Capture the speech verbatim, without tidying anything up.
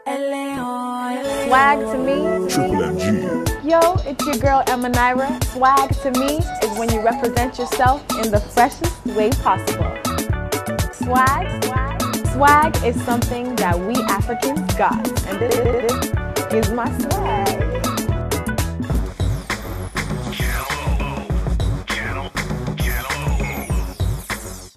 Swag to me, Triple M G. yo, it's your girl Emma Nyra. Swag to me is when you represent yourself in the freshest way possible. Swag, swag, swag is something that we Africans got, and this, this is my swag.